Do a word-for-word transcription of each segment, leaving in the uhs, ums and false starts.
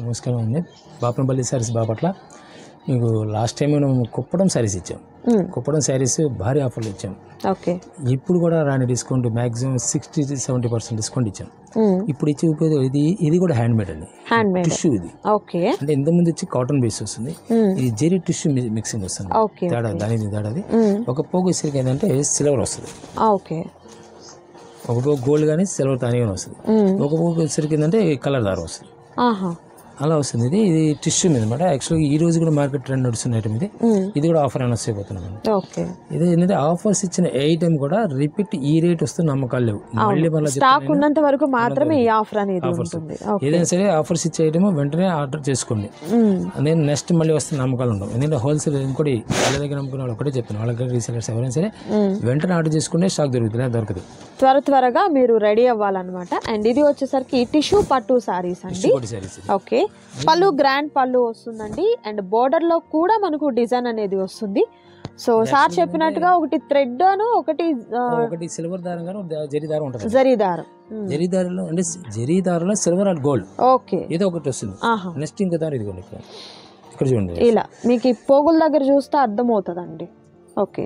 నమస్కారం అండి. బాపనపల్లి శారీస్ బాపట్ల. మీకు లాస్ట్ టైం మనం కుప్పడం శారీస్ ఇచ్చాం. కుప్పడం శారీస్ భారీ ఆఫర్లు ఇచ్చాం. ఓకే. ఇప్పుడు కూడా రాని discount maximum sixty seventy percent discount ఇచ్చాం. ఇప్పుడు ఇచ్చే ఉపయోగం ఇది ఇది కూడా హ్యాండ్ మేడ్ అండి. హ్యాండ్ మేడ్ టిష్యూ ఇది. ఓకే. అంటే ఇంతకుముందు వచ్చి కాటన్ బేస్ వస్తుంది, ఇది జెరీ టిష్యూ మిక్సింగ్ వస్తుంది. తేడా దాని తేడాది. ఒక పోగు ఇసరికి ఏంటంటే సిల్వర్ వస్తుంది. ఓకే. ఒక పోగు గోల్డ్ కానీ సిల్వర్ తానే వస్తుంది. ఒక పోగు ఇసరికి ఏంటంటే కలర్ దారం వస్తుంది. అలా వస్తుంది. ఇది ఇది టిష్యూ మీద అనమాట. యాక్చువల్గా ఈ రోజు కూడా మార్కెట్ ట్రెండ్ నడుస్తున్న ఐటమ్ ఇది. ఇది కూడా ఆఫర్ అనౌన్స్ అయిపోతున్నాం. ఇది ఏంటంటే ఆఫర్స్ ఇచ్చిన ఐటమ్ కూడా రిపీట్ ఈ రేట్ వస్తే నమ్మకాలు లేవు. మళ్ళీ మళ్ళీ స్టాక్ ఉన్నంత వరకు మాత్రమే ఈ ఆఫర్ అనేది ఉంటుంది. ఏదైనా సరే ఆఫర్స్ ఇచ్చే ఐటమ్ వెంటనే ఆర్డర్ చేసుకోండి. నేను నెక్స్ట్ మళ్ళీ వస్తే నమ్మకాలు ఉండవు. ఎందుకంటే హోల్సేల్ ఇంకోటి వాళ్ళ దగ్గర నమ్ముకున్న వాళ్ళు ఒకటే చెప్తాను, వాళ్ళ దగ్గర రీసెలర్స్ ఎవరైనా సరే వెంటనే ఆర్డర్ చేసుకుంటే స్టాక్ దొరుకుతుంది, దొరకదు. త్వర త్వరగా మీరు రెడీ అవ్వాలన్నమాట. అండ్ ఇది వచ్చేసరికి టిష్యూ పట్టు సారీస్ అండి. ఓకే. పళ్ళు గ్రాండ్ పళ్ళు వస్తుందండి. అండ్ బోర్డర్ లో కూడా మనకు డిజైన్ అనేది వస్తుంది. సో సార్ చెప్పినట్టుగా ఒకటి థ్రెడ్ అను ఒకటి ఒకటి సిల్వర్ దారం గాను జరీ దారం ఉంటుంది. జరీ దారం జరీ దారంలో అంటే జరీ దారంలో సిల్వర్ అండ్ గోల్డ్. ఓకే. ఇది ఒకటి వస్తుంది. నెక్స్ట్ ఇంకో దారం ఇదిగోండి ఇక్కడ ఇక్కడ చూడండి. ఇలా మీకు ఈ పోగుల దగ్గర చూస్తే అర్థం అవుతుందండి. ఓకే.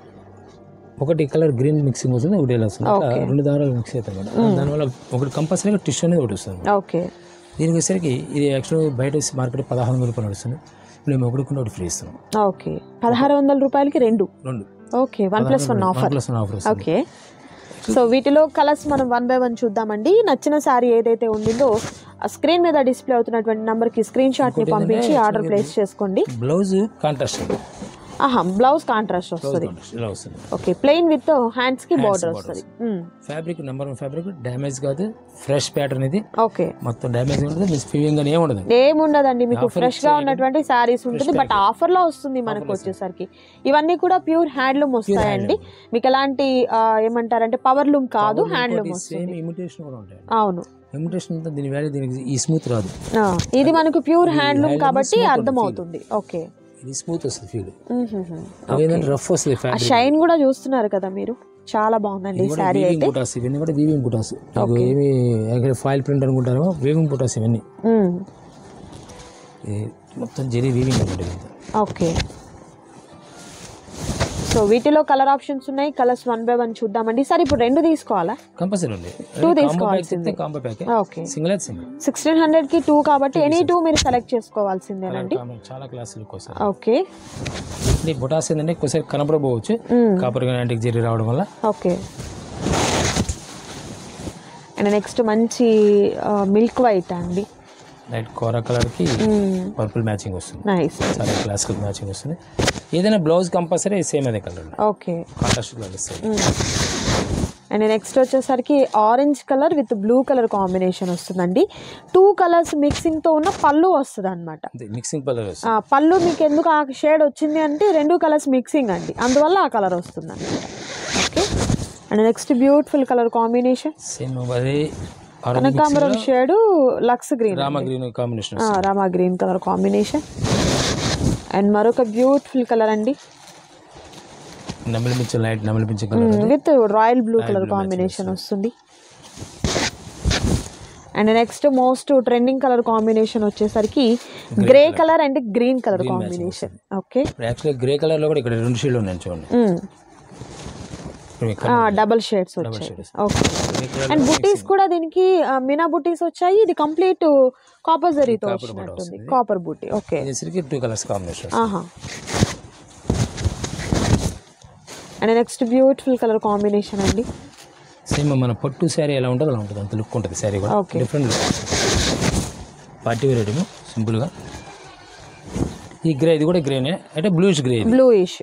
ఒకటి కలర్ గ్రీన్ మిక్సింగ్ వస్తుంది, ఒకటి ఇలా వస్తుంది. రెండు దారాలు మిక్స్ అవుతాయి కదా, దానివల్ల ఒకటి కంపల్సరీగా టిష్యూ అనేది ఒకటి వస్తుంది. ఓకే. దీనికి వచ్చేసరికి ఇది యాక్చువల్గా బయట మార్కెట్ పదహారు వందల రూపాయలు నడుస్తుంది. మేము ఒకటి కొన్ని ఒకటి ఫ్రీ ఇస్తున్నాం. ఓకే. పదహారు వందల రూపాయలకి రెండు రెండు okay. One plus one offer. Plus one offer. Okay. So వీటిలో కలర్స్ మనం వన్ బై వన్ చూద్దామండి. నచ్చిన శారీ ఏదైతే ఉండిందో స్క్రీన్ మీద డిస్ప్లే అవుతున్నటువంటి నంబర్కి స్క్రీన్ షాట్ ని పంపించి ఆర్డర్ ప్లేస్ చేసుకోండి. Blouse contrast. ఆహా, బ్లౌజ్ కాంట్రాస్ట్ వస్తుంది. ఓకే. ప్లెయిన్ విత్ హ్యాండ్స్ కి బార్డర్ వస్తుంది. Fabric number one fabric, damage కాదు, ఫ్రెష్ ప్యాటర్న్ ఇది. ఓకే. మొత్తం డ్యామేజ్ ఉండదు, మిస్ ఫీలింగ్ అని ఏముండదు. ఏముండదండి, మీకు ఫ్రెష్ గా ఉన్నటువంటి సారీస్ ఉంటుంది. బట్ ఆఫర్ లో వస్తుంది మనకు వచ్చేసరికి. ఇవన్నీ కూడా ప్యూర్ హ్యాండ్లూమ్ వస్తాయండి. మీకు ఎలాంటి ఏమంటారంటే పవర్ లూమ్ కాదు, హ్యాండ్లూమ్ వస్తుంది. ఇమిటేషన్ కూడా ఉంటాయి. అవును. ఇమిటేషన్ అంతా దీని వాల్యూ దీనికి ఈ స్మూత్ రాదు. ఇది మనకు ప్యూర్ హ్యాండ్లూమ్ కాబట్టి అర్థం అవుతుంది. ఓకే. ఇది స్మూత్ వస్తుంది ఫీల్. అదేంటంటే రఫ్ వస్తుంది. షైన్ కూడా చూస్తున్నారు కదా మీరు, చాలా బాగుందండి ఈ సారీ అయితే. బుటాస్ ఇవన్నీ కూడా వీవింగ్ బుటాస్. ఏమి ఫాయిల్ ప్రింట్ అనుకుంటారో వీవింగ్ బుటాస్ ఇవన్నీ మొత్తం జరీ వీవింగ్ ఉంటుంది. ఓకే. సో వీటిలో కలర్ ఆప్షన్స్ ఉన్నాయి. కలర్స్ వన్ బై వన్ చూద్దామండి. సార్ ఇప్పుడు రెండు తీసుకోవాలా? కంపల్సరీ ఉంది. టూ తీసుకోవాల్సిందే. Okay. Single single sixteen hundred కి టూ కాబట్టి ఎనీ టూ మీరు సెలెక్ట్ చేసుకోవాల్సిందేనండి. చాలా క్లాసులు కోసం. ఓకే. బుటాస్ ఏంటంటే ఒకసారి కనపడబోవచ్చు కాపర్ యాంటిక్ జరీ రావడం వల్ల. ఓకే. అండ్ నెక్స్ట్ మంచి మిల్క్ వైట్ అండి. లైట్ కోరా కలర్ కి పర్పుల్ మ్యాచింగ్ వస్తుంది. నైస్. చాలా క్లాసికల్ మ్యాచింగ్ వస్తుంది. ఏదైనా బ్లౌజ్ కంపల్సరీ సేమ్ అదే కలర్. ఓకే. కాంట్రాస్ట్ కలర్ ఇస్తుంది. అండ్ నెక్స్ట్ వచ్చేసరికి orange colour with blue colour combination వస్తుందండి. టూ కలర్స్ మిక్సింగ్ తో ఉన్న పళ్ళు వస్తుంది అనమాట. మిక్సింగ్ పళ్ళు. పళ్ళు మీకు ఎందుకు ఆ షేడ్ వచ్చింది అంటే రెండు కలర్స్ మిక్సింగ్ అండి, అందువల్ల ఆ కలర్ వస్తుంది అనమాట. Okay. And next beautiful colour combination same అదే కనకాంబరం షేడ్ లక్స్ green, Rama green combination. Rama green colour combination. And మరొక బ్యూటిఫుల్ కలర్ అండి, నెమలి పింఛం లైట్ నెమలి పింఛం colour with royal blue colour combination వస్తుంది. And next most trending colour combination వచ్చేసరికి grey colour and green colour combination. Okay. Actually grey colour లో కూడా ఇక్కడ రెండు షేడ్లు ఉన్నాయి చూడండి. డబల్ షేడ్స్ వచ్చాయి. ఓకే. అండ్ బుటీస్ కూడా దీనికి మీనా బుటీస్ వచ్చాయి. ఇది కంప్లీట్ కాపర్ జరీతో వచ్చినట్టుంది, కాపర్ బుటీ. Okay. Two colours combination. And next beautiful colour combination అండి. సేమ్ మన పట్టు శారీ ఎలా ఉంటుందో అలా ఉంటుంది, అంత లుక్ ఉంటుంది శారీ కూడా. Different look. Party wear item సింపుల్గా. ఈ గ్రే ఇది కూడా గ్రేనే అంటే బ్లూయిష్ గ్రే. బ్లూయిష్.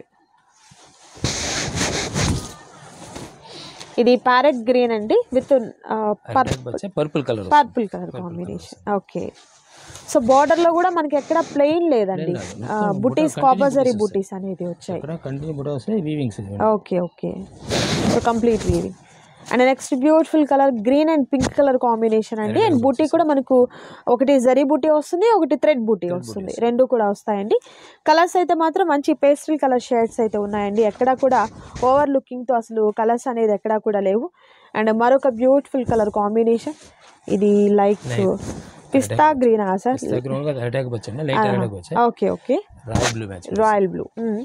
ఇది ప్యారెట్ గ్రీన్ అండి with purple colour purple colour combination. Okay. So border లో కూడా మనకి ఎక్కడ ప్లెయిన్ లేదండి, బుటీస్ కాపర్ జరీ బుటీస్ అనేది వచ్చాయి. Okay. Okay. So complete weaving. And next beautiful colour green and pink colour combination అండి. అండ్ బూటీ కూడా మనకు ఒకటి జరీ బూటీ వస్తుంది, ఒకటి థ్రెడ్ బూటీ వస్తుంది, రెండు కూడా వస్తాయండి. కలర్స్ అయితే మాత్రం మంచి పేస్టల్ కలర్ షేడ్స్ అయితే ఉన్నాయండి. ఎక్కడా కూడా ఓవర్ లుకింగ్తో అసలు కలర్స్ అనేది ఎక్కడా కూడా లేవు. అండ్ మరొక బ్యూటిఫుల్ కలర్ కాంబినేషన్, ఇది లైక్ పిస్తా గ్రీనా సార్? పిస్తా గ్రీన్ గా అటాక్ వచ్చండి, లైట్ అటాక్ వచ్చాయి. Okay okay. Royal blue match, royal blue.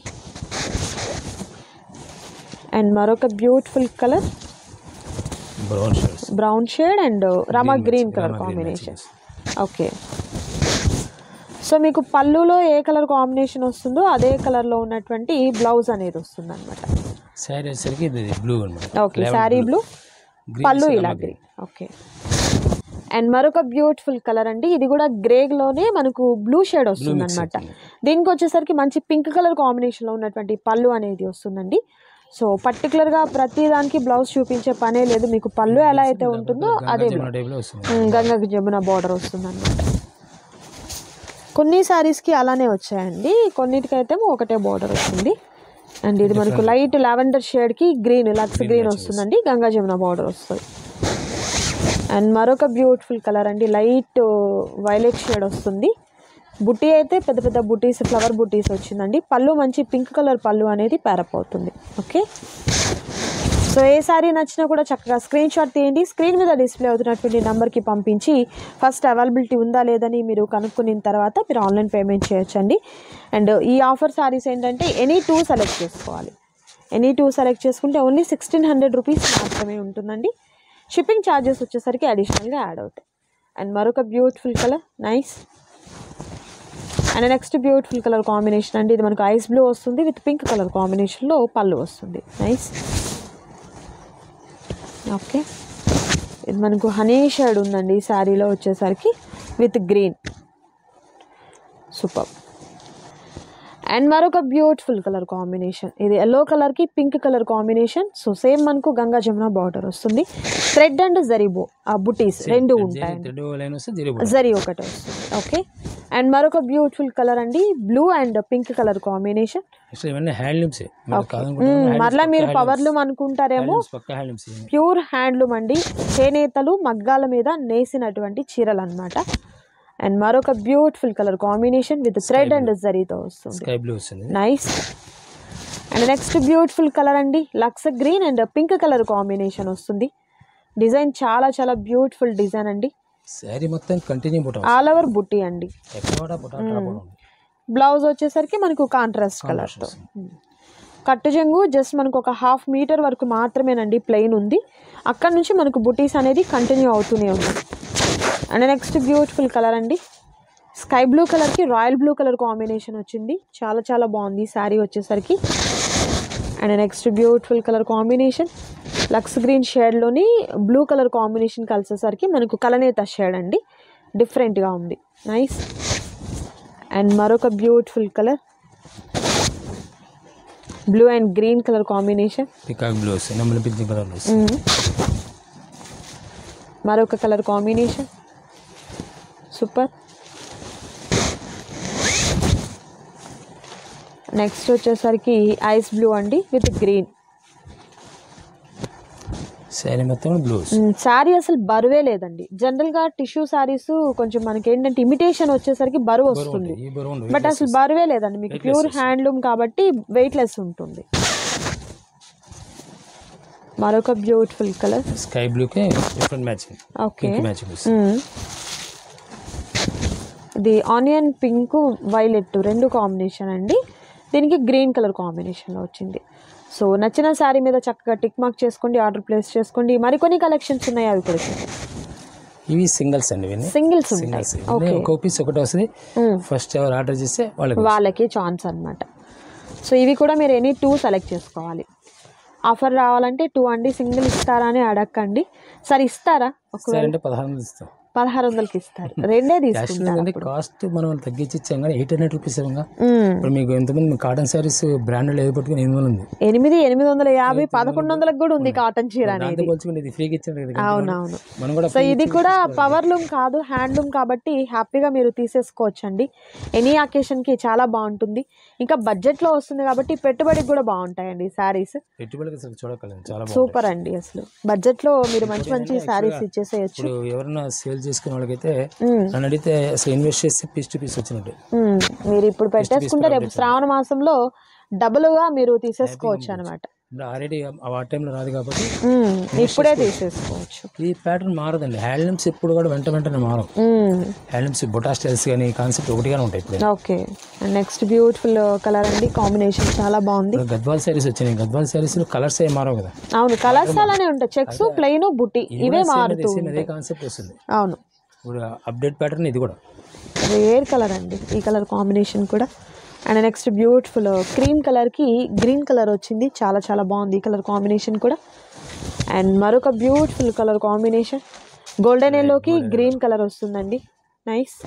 And మరొక beautiful colour brown shade, brown shade and Rama green colour combination. Okay. So మీకు పళ్ళులో ఏ కలర్ కాంబినేషన్ వస్తుందో అదే కలర్లో ఉన్నటువంటి బ్లౌజ్ అనేది వస్తుంది అనమాట. శారీ వచ్చేసరికి ఇది బ్లూ అనమాట. ఓకే, శారీ బ్లూ, పళ్ళు ఇలా గ్రీన్. ఓకే. అండ్ మరొక బ్యూటిఫుల్ కలర్ అండి, ఇది కూడా గ్రేలోనే మనకు బ్లూ షేడ్ వస్తుంది అనమాట. దీనికి వచ్చేసరికి మంచి పింక్ కలర్ కాంబినేషన్లో ఉన్నటువంటి పళ్ళు అనేది వస్తుందండి. సో పర్టికులర్గా ప్రతి దానికి బ్లౌజ్ చూపించే పనే లేదు, మీకు పళ్ళు ఎలా అయితే ఉంటుందో అదే గంగా జమున బార్డర్ వస్తుంది అనమాట. కొన్ని శారీస్కి అలానే వచ్చాయండి, కొన్నిటికైతే ఒకటే బార్డర్ వస్తుంది. అండ్ ఇది మనకు లైట్ లావెండర్ షేడ్కి గ్రీన్, లక్స్ గ్రీన్ వస్తుందండి, గంగా జమున బార్డర్ వస్తుంది. అండ్ మరొక బ్యూటిఫుల్ కలర్ అండి, లైట్ వైలెట్ షేడ్ వస్తుంది. బుట్టి అయితే పెద్ద పెద్ద బుటీస్, ఫ్లవర్ బుటీస్ వచ్చిందండి. పళ్ళు మంచి పింక్ కలర్ పళ్ళు అనేది ప్యారప్ అవుతుంది. ఓకే. సో ఏ సారీ నచ్చినా కూడా చక్కగా స్క్రీన్ షాట్ తీయండి, స్క్రీన్ మీద డిస్ప్లే అవుతున్నటువంటి నెంబర్కి పంపించి ఫస్ట్ అవైలబిలిటీ ఉందా లేదని మీరు కనుక్కున్న తర్వాత మీరు ఆన్లైన్ పేమెంట్ చేయొచ్చండి. అండ్ ఈ ఆఫర్ సారీస్ ఏంటంటే ఎనీ టూ సెలెక్ట్ చేసుకోవాలి. ఎనీ టూ సెలెక్ట్ చేసుకుంటే ఓన్లీ సిక్స్టీన్ హండ్రెడ్ రూపీస్ మాత్రమే ఉంటుందండి. షిప్పింగ్ ఛార్జెస్ వచ్చేసరికి అడిషనల్గా యాడ్ అవుతాయి. అండ్ మరొక beautiful colour, nice. And next beautiful colour combination అండి, ఇది మనకు ఐస్ బ్లూ వస్తుంది విత్ పింక్ కలర్ కాంబినేషన్లో పళ్ళు వస్తుంది. నైస్. ఓకే. ఇది మనకు హనీ షేడ్ ఉందండి ఈ శారీలో వచ్చేసరికి విత్ గ్రీన్. సూపర్. అండ్ మరొక బ్యూటిఫుల్ కలర్ కాంబినేషన్, ఇది ఎల్లో కలర్కి pink colour combination. So same మనకు గంగా జమున బార్డర్ వస్తుంది, థ్రెడ్ అండ్ జరీబో ఆ బుటీస్ రెండు ఉంటాయి, జరీ ఒకటి వస్తుంది. ఓకే. అండ్ మరొక బ్యూటిఫుల్ కలర్ అండి, blue and pink colour combination. మరలా మీరు పవర్లూమ్ అనుకుంటారేమో, ప్యూర్ హ్యాండ్లూమ్ అండి, చేనేతలు మగ్గాల మీద నేసినటువంటి చీరలు అనమాట. అండ్ మరొక beautiful colour combination with thread and జరీతో వస్తుంది. Nice. And next beautiful colour అండి, లక్స్ green and pink colour combination వస్తుంది. డిజైన్ చాలా చాలా బ్యూటిఫుల్ డిజైన్ అండి, సారీ మొత్తం కంటిన్యూ ఆల్ ఓవర్ బుట్టి అండి. బ్లౌజ్ వచ్చేసరికి మనకు కాంట్రాస్ట్ కలర్తో, కట్టు చెంగు జస్ట్ మనకు ఒక హాఫ్ మీటర్ వరకు మాత్రమేనండి ప్లెయిన్ ఉంది, అక్కడ నుంచి మనకు బుటీస్ అనేది కంటిన్యూ అవుతూనే ఉంది. అండ్ నెక్స్ట్ బ్యూటిఫుల్ కలర్ అండి, స్కై బ్లూ కలర్కి రాయల్ బ్లూ కలర్ కాంబినేషన్ వచ్చింది, చాలా చాలా బాగుంది శారీ వచ్చేసరికి. And next beautiful colour combination, లక్స్ గ్రీన్ షేడ్లోని బ్లూ కలర్ కాంబినేషన్ కలిసేసరికి మనకు కలనేత షేడ్ అండి, డిఫరెంట్గా ఉంది. నైస్. అండ్ మరొక beautiful colour, blue and green colour combination, మరొక కలర్ కాంబినేషన్. సూపర్. నెక్స్ట్ వచ్చేసరికి ఐస్ బ్లూ అండి విత్ గ్రీన్. శారీ మొత్తం బ్లూ. శారీ అసలు బరువే లేదండి, జనరల్గా టిష్యూ శారీస్ కొంచెం మనకి ఏంటంటే ఇమిటేషన్ వచ్చేసరికి బరువు వస్తుంది, బట్ అసలు బరువే లేదండి, మీకు ప్యూర్ హ్యాండ్లూమ్ కాబట్టి వెయిట్ లెస్ ఉంటుంది. మరొక బ్యూటిఫుల్ కలర్, స్కై బ్లూ కి డిఫరెంట్ మ్యాచింగ్. ఓకే. ఇది ఆనియన్ పింక్ వైలెట్ రెండు కాంబినేషన్ అండి, దీనికి గ్రీన్ కలర్ కాంబినేషన్లో వచ్చింది. సో నచ్చిన శారీ మీద చక్కగా టిక్ మార్క్ చేసుకోండి, ఆర్డర్ ప్లేస్ చేసుకోండి. మరికొన్ని కలెక్షన్స్ ఉన్నాయి, అవి కూడా ఇవి సింగిల్స్ అండి, సింగిల్స్ ఉంటాయి. ఒక పీస్ ఒకటి వస్తుంది, ఫస్ట్ ఎవరు ఆర్డర్ చేస్తే వాళ్ళకి వాళ్ళకి ఛాన్స్ అనమాట. సో ఇవి కూడా మీరు ఎనీ టూ సెలెక్ట్ చేసుకోవాలి. ఆఫర్ రావాలంటే టూ అండి, సింగిల్ ఇస్తారా అని అడగండి. సరే ఇస్తారా? ఒకవేళ పదహారు వందలు ఇస్తాం, పదహారు వందలకి ఇస్తారు, రెండే తీసుకుంటారు. కాస్ట్ మనం తగ్గించి ఇచ్చాం కానీ ఎయిట్ హండ్రెడ్ రూపీస్ ఇప్పుడు మీకు ఎంతమంది కాటన్ శారీస్ బ్రాండెడ్ ఏది పట్టుకుని ఎనిమిది వందలు ఉంది, ఎనిమిది ఎనిమిది వందల యాభై పదకొండు వందలకు కూడా ఉంది కాటన్ చీర అనేది. అవునవును. సో ఇది కూడా పవర్ లూమ్ కాదు, హ్యాండ్లూమ్ కాబట్టి హ్యాపీగా మీరు తీసేసుకోవచ్చు అండి. ఎనీ అకేషన్ కి చాలా బాగుంటుంది, ఇంకా బడ్జెట్ లో వస్తుంది కాబట్టి పెట్టుబడికి కూడా బాగుంటాయండి శారీస్. సూపర్ అండి, అసలు బడ్జెట్ లో మీరు మంచి మంచి శారీస్ ఇచ్చేసేయచ్చు. ఎవరైనా సేల్ చేసుకునే వాళ్ళకైతే నన్ను అడిగితే అసలు ఇన్వెస్ట్ చేస్తే పీస్ టు పీస్ వచ్చినట్టు. మీరు ఇప్పుడు పెట్టేసుకుంటే రేపు శ్రావణ మాసంలో డబుల్గా మీరు తీసేసుకోవచ్చు అనమాట. ఆల్రెడీ ఆ టైంలో రాదు కాబట్టి ఇప్పుడే తీసేసుకోవచ్చు. ఈ ప్యాటర్న్ మారదండి. హ్యాండ్లూమ్స్ ఎప్పుడు కూడా వెంట వెంటనే మారం. హ్యాండ్లూమ్స్ బొటా స్టైల్స్ కానీ కాన్సెప్ట్ ఒకటిగానే ఉంటాయి ఇప్పుడు. ఓకే, నెక్స్ట్ బ్యూటిఫుల్ కలర్ అండి, కాంబినేషన్ చాలా బాగుంది. గద్వాల్ శారీస్ వచ్చినాయి. గద్వాల్ శారీస్ లో కలర్స్ ఏ మారవు కదా. అవును, కలర్స్ అలానే ఉంటాయి. చెక్స్, ప్లెయిన్, బుట్టి ఇవే మారుతూ అదే కాన్సెప్ట్ వస్తుంది. అవును, ఇప్పుడు అప్డేట్ ప్యాటర్న్ ఇది కూడా రేర్ కలర్ అండి, ఈ కలర్ కాంబినేషన్ కూడా. అండ్ నెక్స్ట్ బ్యూటిఫుల్ క్రీమ్ కలర్కి గ్రీన్ కలర్ వచ్చింది, చాలా చాలా బాగుంది ఈ కలర్ కాంబినేషన్ కూడా. అండ్ మరొక బ్యూటిఫుల్ కలర్ కాంబినేషన్ గోల్డెన్ ఎల్లోకి గ్రీన్ కలర్ వస్తుందండి, nice.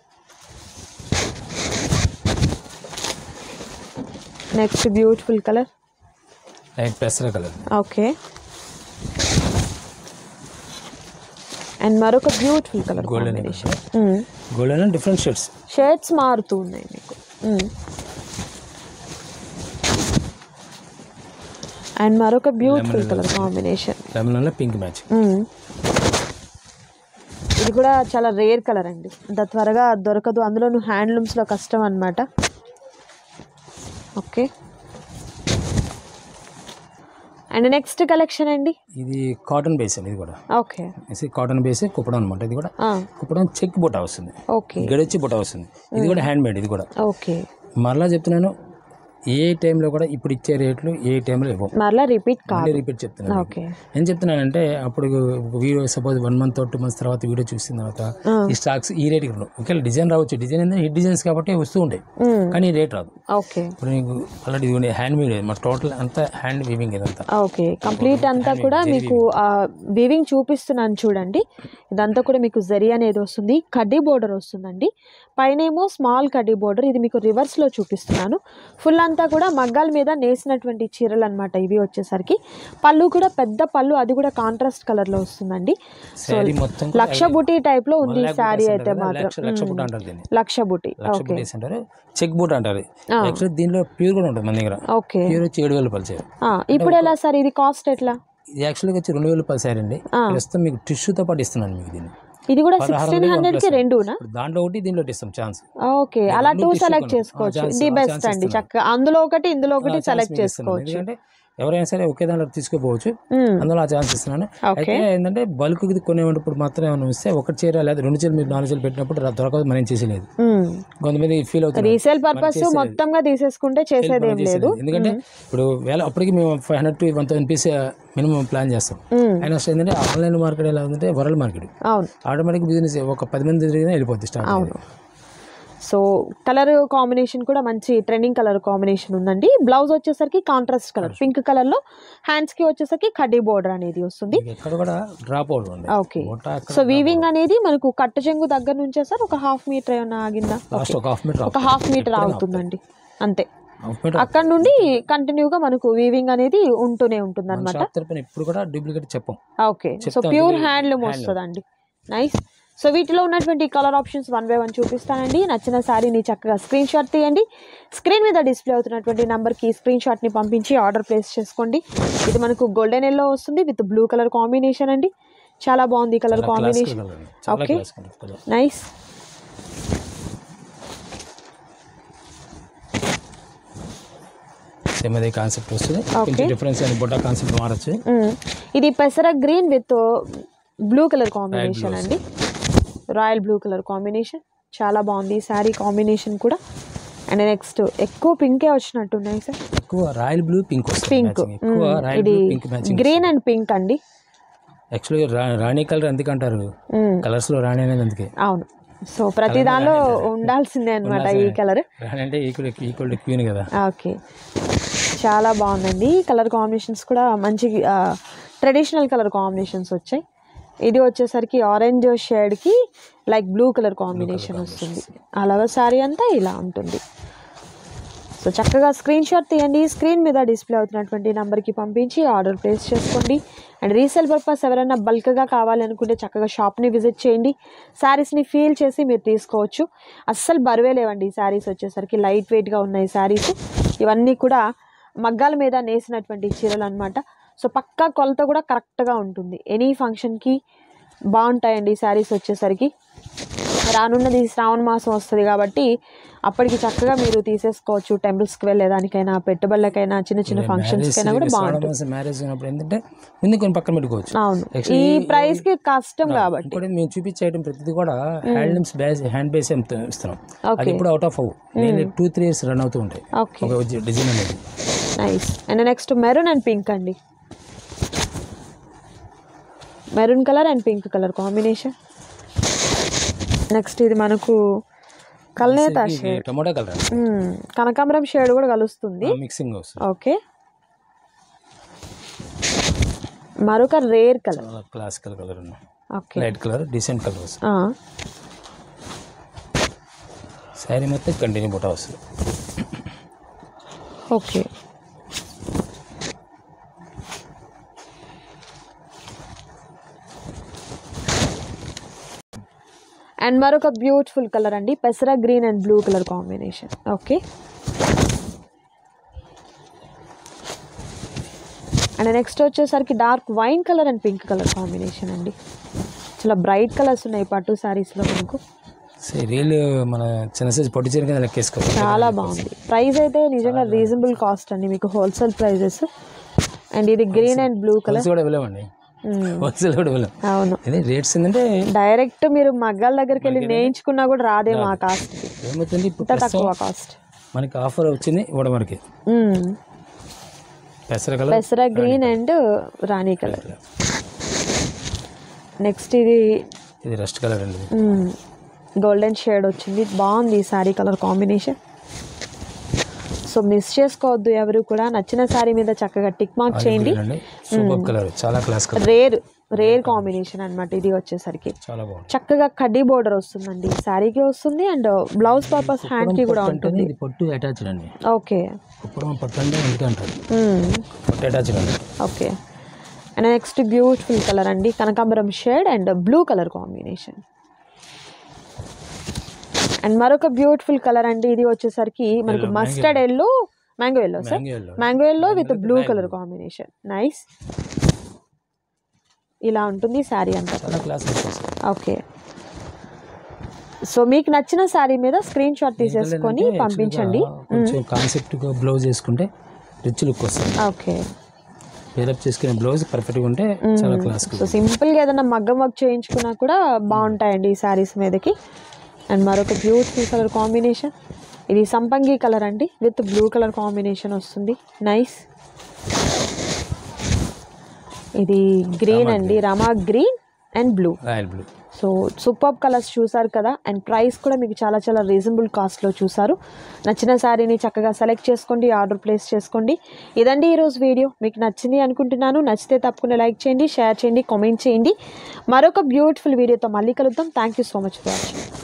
Next beautiful colour light పెసర కలర్. ఓకే, అండ్ మరొక beautiful colour combination. Golden different shades shades మారుతూ ఉన్నాయి మీకు. అండ్ మరొక beautiful colour combination lemon pink match. ఇది కూడా చాలా రేర్ కలర్ అండి, అంత త్వరగా దొరకదు, అందులోనూ హ్యాండ్లూమ్స్లో కష్టం అన్నమాట. ఓకే, అండ్ నెక్స్ట్ కలెక్షన్ అండి, ఇది కాటన్ బేస్ అండి. ఇది కూడా ఓకే, కాటన్ బేస్ కుప్పడం అనమాట. ఇది కూడా కుప్పడం చెక్ బుట్ట వస్తుంది. ఓకే, గడిచి బుట్ట వస్తుంది. ఇది కూడా హ్యాండ్ మేడ్. ఇది కూడా ఓకే. మరలా చెప్తున్నాను, ఏ టైంలో కూడా ఇప్పుడు ఇచ్చే రేట్లు ఏ టైంలో ఇవ్వం. మరలా రిపీట్ కాదు, రిపీట్ చెప్తున్నాను. ఓకే, ఏం చెప్తున్నానంటే అప్పుడు video suppose one month two months తర్వాత వీడియో చూసిన తర్వాత ఈ స్టాక్స్ ఈ రేట్కి ఉండవు. ఒకవేళ డిజైన్ రావచ్చు, డిజైన్ ఏంటంటే హిట్ డిజైన్స్ కాబట్టి వస్తూ ఉంటాయి, కానీ రేట్ రాదు. ఓకే, ఇప్పుడు నీకు ఆల్రెడీ ఇది హ్యాండ్ మేడ్, మా టోటల్ అంతా హ్యాండ్ వీవింగ్ ఇదంతా. ఓకే, కంప్లీట్ అంతా కూడా మీకు వీవింగ్ చూపిస్తున్నాను చూడండి. ఇదంతా కూడా మీకు జరీ అనేది వస్తుంది, కడ్డీ బోర్డర్ వస్తుందండి, పైన ఏమో స్మాల్ కడ్డీ బోర్డర్. ఇది మీకు రివర్స్లో చూపిస్తున్నాను. ఫుల్ అంతా కూడా మగ్గాల మీద నేసినటువంటి చీరలు అనమాట ఇవి వచ్చేసరికి. పళ్ళు కూడా పెద్ద పళ్ళు, అది కూడా కాంట్రాస్ట్ కలర్లో వస్తుందండి. సో లక్ష బుటీ టైప్లో ఉంది శారీ అయితే మాత్రం. లక్ష బుటీ, ఓకే, చెక్ బూట్ అంటారు. దీనిలో ప్యూర్ కూడా ఉంటుంది మన దగ్గర. ఓకే, ప్యూర్ వచ్చి ఏడు వేల రూపాయలు. ఇప్పుడు ఎలా సార్ ఇది కాస్ట్ ఎట్లా? ఇది యాక్చువల్గా వచ్చి రెండు వేల రూపాయలు సారీ అండి. ప్రస్తుతం మీకు టిష్యూతో పాటు ఇస్తున్నాను మీకు దీన్ని. ఇది కూడా సిక్స్టీన్ హండ్రెడ్ కి రెండునా? దాంట్లో ఒకటి దీంట్లో ఇస్తాం ఛాన్స్. ఓకే, అలా టూ సెలెక్ట్ చేసుకోవచ్చు. ఇది బెస్ట్ అండి, చక్కగా అందులో ఒకటి ఇందులో ఒకటి సెలెక్ట్ చేసుకోవచ్చు. ఎందుకంటే ఎవరైనా సరే ఒకే దాంట్లో తీసుకోపోవచ్చు, అందులో ఆ ఛాన్స్ ఇస్తున్నాను. అయితే ఏంటంటే బల్క్ కొనేటప్పుడు మాత్రం ఏమైనా ఇస్తే ఒకటి చీర లేదా రెండు చీరలు మీరు నాలుగు చీరలు పెట్టినప్పుడు దొరకదు, మనం చేసేలేదు. కొంతమంది ఫీల్ అవుతుంది రీసేల్ పర్పస్ మొత్తంగా తీసేసుకుంటే చేసేది ఏం లేదు. ఎందుకంటే ఇప్పుడు వేళ అప్పటికి మేము five hundred to one thousand piece minimum plan చేస్తాం. అయినా ఏంటంటే ఆన్లైన్ మార్కెట్ ఎలా ఉందంటే వరల్డ్ మార్కెట్, ఆటోమేటిక్ బిజినెస్ ఒక పది మంది తిరిగినా వెళ్ళిపోద్ది స్టార్ట్. సో కలర్ కాంబినేషన్ కూడా మంచి ట్రెండింగ్ కలర్ కాంబినేషన్ ఉందండి. బ్లౌజ్ వచ్చేసరికి కాంట్రాస్ట్ కలర్ పింక్ కలర్ లో, హ్యాండ్స్ కి వచ్చేసరికి కడ్డీ బోర్డర్ అనేది వస్తుంది. ఓకే, సో వీవింగ్ అనేది మనకు కట్ట చెంగు దగ్గర నుంచే సార్ ఒక హాఫ్ మీటర్ ఏమన్నా ఆగిందా? ఒక హాఫ్ మీటర్ ఆగుతుందండి అంతే. అక్కడ నుండి కంటిన్యూగా మనకు వీవింగ్ అనేది ఉంటూనే ఉంటుంది అనమాట. ఓకే, సో ప్యూర్ హ్యాండ్లూమ్ వస్తుందండి, నైస్. సో వీటిలో ఉన్నటువంటి colour options one by one చూపిస్తానండి. నచ్చిన శారీని చక్కగా స్క్రీన్ షాట్ తీయండి. స్క్రీన్ మీద డిస్ప్లే అవుతున్నటువంటి నెంబర్కి స్క్రీన్ షాట్ని పంపించి ఆర్డర్ ప్లేస్ చేసుకోండి. ఇది మనకు గోల్డెన్ ఎల్లో వస్తుంది విత్ బ్లూ కలర్ కాంబినేషన్ అండి, చాలా బాగుంది colour combination. Okay, nice. Concept వస్తుంది, డిఫరెన్స్ బొటా కాన్సెప్ట్ మారచ్చు. ఇది పెసర green with blue colour combination అండి, రాయల్ బ్లూ కలర్ కాంబినేషన్, చాలా బాగుంది శారీ కాంబినేషన్ కూడా. అండ్ నెక్స్ట్ ఎక్కువ పింకే వచ్చినట్టున్నాయి సార్, ఎక్కువ రాయల్ బ్లూ పింక్ పింక్. ఇది గ్రీన్ అండ్ పింక్ అండి. యాక్చువల్గా రాణి కలర్ ఎందుకంటారు, కలర్స్ లో రాణి అనేది అందుకే. అవును, సో ప్రతి దానిలో ఉండాల్సిందే అనమాట ఈ కలర్. అంటే ఈక్వల్ టు క్వీన్ కదా. ఓకే, చాలా బాగుందండి. కలర్ కాంబినేషన్స్ కూడా మంచి ట్రెడిషనల్ కలర్ కాంబినేషన్స్ వచ్చాయి. ఇది వచ్చేసరికి ఆరెంజ్ షేడ్కి లైక్ బ్లూ కలర్ కాంబినేషన్ వస్తుంది. అలాగే శారీ అంతా ఇలా ఉంటుంది. సో చక్కగా స్క్రీన్ షాట్ తీయండి, స్క్రీన్ మీద డిస్ప్లే అవుతున్నటువంటి నెంబర్కి పంపించి ఆర్డర్ ప్లేస్ చేసుకోండి. అండ్ రీసేల్ పర్పస్ ఎవరైనా బల్క్గా కావాలి అనుకుంటే చక్కగా షాప్ని విజిట్ చేయండి, శారీస్ని ఫీల్ చేసి మీరు తీసుకోవచ్చు. అస్సలు బరువే లేవండి ఈ శారీస్ వచ్చేసరికి, లైట్ వెయిట్గా ఉన్నాయి శారీస్. ఇవన్నీ కూడా మగ్గాల మీద నేసినటువంటి చీరలు అనమాట. సో పక్కా కొలత కూడా కరెక్ట్గా ఉంటుంది, ఎనీ ఫంక్షన్కి బాగుంటాయండి ఈ శారీస్ వచ్చేసరికి. రానున్నది శ్రావణ మాసం వస్తుంది కాబట్టి అప్పటికి చక్కగా మీరు తీసేసుకోవచ్చు. టెంపుల్స్కి వెళ్ళేదానికైనా, పెట్టుబడులకైనా, చిన్న చిన్న ఫంక్షన్స్కైనా కూడా బాగుంటుంది. మ్యారేజ్ ఉన్నప్పుడు ఏంటంటే ముందు కొన్ని పక్కన పెట్టుకోవచ్చు. అవును, ఈ ప్రైస్కి కష్టం కాబట్టి. ఇంకోటి మేము చూపించే ఐటమ్ ప్రతిదీ కూడా హ్యాండ్లూమ్స్ బేస్ హ్యాండ్ బేస్ ఇస్తున్నాం. అది ఇప్పుడు అవుట్ ఆఫ్ అవ్వు నేను టూ త్రీ ఇయర్స్ రన్ అవుతూ ఉంటాయి ఒక డిజైన్ అనేది. Nice. And next maroon and pink అండి. Maroon colour and pink colour combination. Next ఇది మనకు కల్నేత షేడ్, టొమాటో కలర్, కనకాంబరం షేడ్ కూడా కలుస్తుంది, మిక్సింగ్ వస్తుంది. ఓకే. మరొక rare colour, classical colour, okay, light colour, decent colour వస్తుంది. శారీ మొత్తం కంటిన్యూ బుట్ట వస్తుంది. ఓకే. అండ్ మరొక బ్యూటిఫుల్ కలర్ అండి, పెసరా green and blue colour combination, okay. And next వచ్చేసరికి dark wine colour and pink colour combination అండి. చాలా బ్రైట్ కలర్స్ ఉన్నాయి పట్టు శారీస్లో మనకు. రియల్ మన చిన్న సైజ్ పొట్టి చీర కింద లెక్కేసుకోవాలి. చాలా బాగుంది. ప్రైస్ అయితే నిజంగా రీజనబుల్ కాస్ట్ అండి, మీకు హోల్సేల్ ప్రైజెస్. అండ్ ఇది గ్రీన్ అండ్ బ్లూ కలర్ కూడా ఇవ్వలేమండి, హోల్సేల్ కూడా ఇవ్వలేం. అవును, రేట్స్ ఏంటంటే డైరెక్ట్ మీరు మగ్గాల దగ్గరికి వెళ్ళి నేయించుకున్నా కూడా రాదేమో ఆ కాస్ట్. ఏమవుతుంది తక్కువ కాస్ట్ మనకి ఆఫర్ వచ్చింది ఇవ్వడం వరకు. పెసర కలర్, పెసర గ్రీన్ అండ్ రాణి కలర్. నెక్స్ట్ ఇది ఇది రస్ట్ కలర్ అండి, గోల్డెన్ షేడ్ వచ్చింది. బాగుంది ఈ sari colour combination. So miss చేసుకోవద్దు ఎవరు కూడా. నచ్చిన శారీ మీద చక్కగా టిక్ మార్క్ చేయండి. సూపర్ కలర్, చాలా class colour, rare rare combination అనమాట. ఇది వచ్చేసరికి చాలా బాగుంది, చక్కగా కడ్డీ బోర్డర్ వస్తుందండి, శారీకి వస్తుంది అండ్ బ్లౌజ్ పర్పస్ హ్యాండ్ కి కూడా ఉంటుంది. ఇది పట్టు అటాచ్డ్ అండి, ఓకే. ఇప్పుడు పట్టు అంటే ఎందుకు అంటారు, పట్టు అటాచ్డ్ అండి, okay. And next beautiful colour అండి, కనకాంబరం shade and blue colour combination. And మరొక బ్యూటిఫుల్ కలర్ అండి, ఇది వచ్చేసరికి మనకు mustard yellow, mango yellow sir, mango yellow with blue colour combination. Nice. ఇలా ఉంటుంది శారీ అంతా, ఓకే. సో మీకు నచ్చిన శారీ మీద స్క్రీన్ షాట్ తీసేసుకొని పంపించండి. కాన్సెప్ట్ బ్లౌజ్ వేసుకుంటే రిచ్ లుక్ వస్తుంది, ఓకే. డెవలప్ చేసుకునే బ్లౌజ్ పర్ఫెక్ట్గా ఉంటే చాలా క్లాస్. సో సింపుల్గా ఏదైనా మగ్గం వర్క్ చేయించుకున్నా కూడా బాగుంటాయండి ఈ శారీస్ మీదకి. అండ్ మరొక బ్యూటిఫుల్ కలర్ కాంబినేషన్, ఇది సంపంగి కలర్ అండి విత్ బ్లూ కలర్ కాంబినేషన్ వస్తుంది. నైస్. ఇది గ్రీన్ అండి, రామా green and blue, royal blue. So super colours చూసారు కదా. అండ్ ప్రైస్ కూడా మీకు చాలా చాలా రీజనబుల్ కాస్ట్లో చూసారు. నచ్చిన శారీని చక్కగా సెలెక్ట్ చేసుకోండి, ఆర్డర్ ప్లేస్ చేసుకోండి. ఇదండి ఈరోజు వీడియో, మీకు నచ్చింది అనుకుంటున్నాను. నచ్చితే తప్పకుండా లైక్ చేయండి, షేర్ చేయండి, కామెంట్ చేయండి. మరొక బ్యూటిఫుల్ వీడియోతో మళ్ళీ కలుద్దాం. Thank you so much for watching.